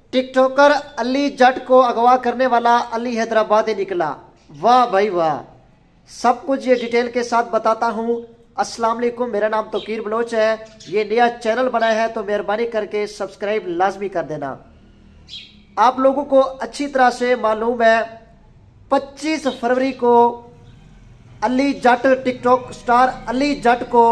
TikToker Ali Jatt को अगवा करने वाला अली हैदराबादी निकला। वाह भाई वाह। सब कुछ ये डिटेल के साथ बताता हूँ। अस्सलाम वालेकुम, मेरा नाम तोकीर बलोच है। ये नया चैनल बनाया है तो मेहरबानी करके सब्सक्राइब लाजमी कर देना। आप लोगों को अच्छी तरह से मालूम है 25 फरवरी को अली जट टिकटॉक स्टार अली जट को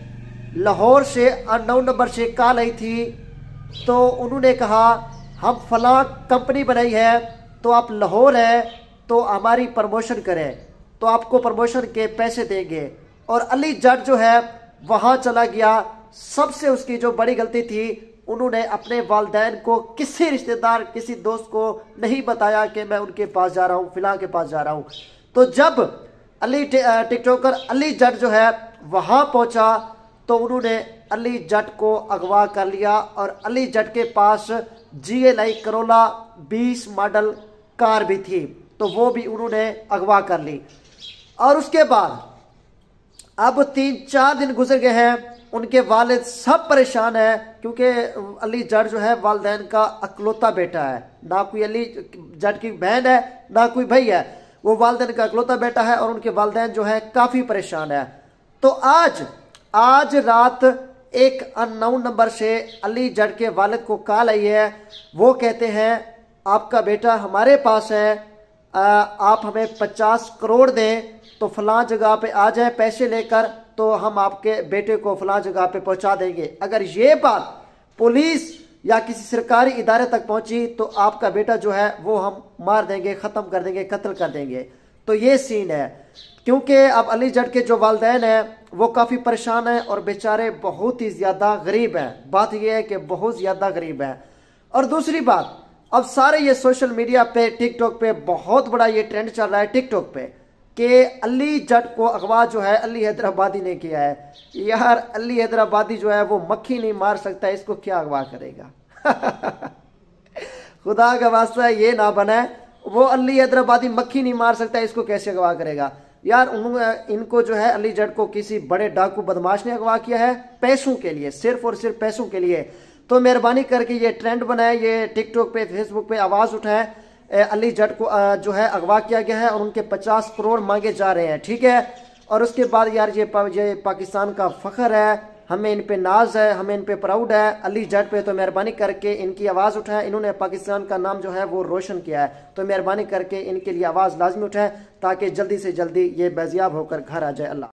लाहौर से अननोन नंबर से कॉल आई थी। तो उन्होंने कहा हम फलां कंपनी बनाई है, तो आप लाहौर है तो हमारी प्रमोशन करें, तो आपको प्रमोशन के पैसे देंगे। और अली जट जो है वहाँ चला गया। सबसे उसकी जो बड़ी गलती थी, उन्होंने अपने वालिदैन को, किसी रिश्तेदार, किसी दोस्त को नहीं बताया कि मैं उनके पास जा रहा हूँ, फिलहाल के पास जा रहा हूँ। तो जब अली टिकटॉकर अली जट जो है वहाँ पहुँचा तो उन्होंने अली जट को अगवा कर लिया। और अली जट के पास GLI करोला 20 मॉडल कार भी थी, तो वो भी उन्होंने अगवा कर ली। और उसके बाद अब 3-4 दिन गुजर गए हैं। उनके वालिद सब परेशान है क्योंकि अली जट जो है वालिदैन का अकलौता बेटा है, ना कोई अली जट की बहन है ना कोई भाई है, वो वालिदैन का अकलौता बेटा है। और उनके वालिदैन जो है काफ़ी परेशान है। तो आज रात एक अननोन नंबर से अली जट के वालिद को कॉल आई है। वो कहते हैं आपका बेटा हमारे पास है, आप हमें 50 करोड़ दें तो फलां जगह पे आ जाए पैसे लेकर, तो हम आपके बेटे को फलां जगह पे पहुंचा देंगे। अगर ये बात पुलिस या किसी सरकारी इदारे तक पहुंची तो आपका बेटा जो है वो हम मार देंगे, ख़त्म कर देंगे, कत्ल कर देंगे। तो ये सीन है क्योंकि अब अली जट के जो वालिदैन हैं वो काफ़ी परेशान हैं और बेचारे बहुत ही ज़्यादा गरीब हैं। बात यह है कि बहुत ज़्यादा गरीब हैं। और दूसरी बात, अब सारे ये सोशल मीडिया पे, टिकटॉक पे बहुत बड़ा ये ट्रेंड चल रहा है टिकटॉक पे कि अली जट को अगवा जो है अली हैदराबादी ने किया है। यार अली हैदराबादी जो है वो मक्खी नहीं मार सकता, इसको क्या अगवा करेगा। खुदा का वास्ता ये ना बने, वो अली हैदराबादी मक्खी नहीं मार सकता, इसको कैसे अगवा करेगा। यार इनको जो है अली जट को किसी बड़े डाकू बदमाश ने अगवा किया है पैसों के लिए, सिर्फ और सिर्फ पैसों के लिए। तो मेहरबानी करके ये ट्रेंड बनाए, ये टिकटॉक पे, फेसबुक पे आवाज़ उठाए, अली जट को जो है अगवा किया गया है और उनके 50 करोड़ मांगे जा रहे हैं, ठीक है। और उसके बाद यार ये पाकिस्तान का फख्र है, हमें इन पे नाज है, हमें इन पे प्राउड है अली जट पे। तो मेहरबानी करके इनकी आवाज़ उठाएं, इन्होंने पाकिस्तान का नाम जो है वो रोशन किया है। तो मेहरबानी करके इनके लिए आवाज़ लाजमी उठाएं ताकि जल्दी से जल्दी ये बाजियाब होकर घर आ जाए। अल्लाह।